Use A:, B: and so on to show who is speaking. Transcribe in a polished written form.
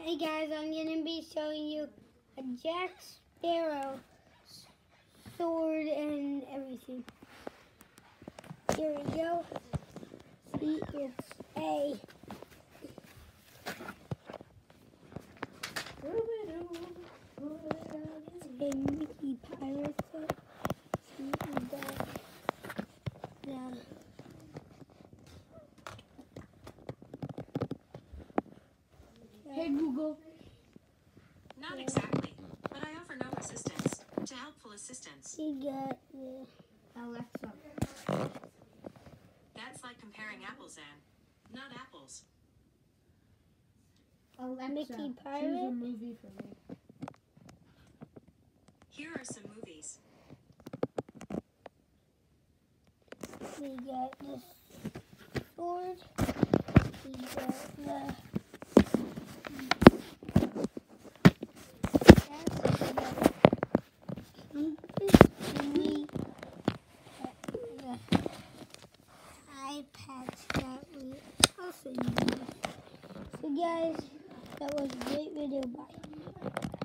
A: Hey guys, I'm going to be showing you a Jack Sparrow sword and everything. Here we go. See, it's a Mickey pirate set. See, we got the
B: Hey Google.
C: Not exactly, but I offer no resistance to helpful assistance.
A: we got the
B: Alexa.
C: That's like comparing apples and not apples.
B: Alexa,
A: Mickey
B: choose a
A: Pirate.
B: movie for me.
C: Here are some movies.
A: We got the sword. We got the iPads that we also use. So guys, that was a great video. Bye.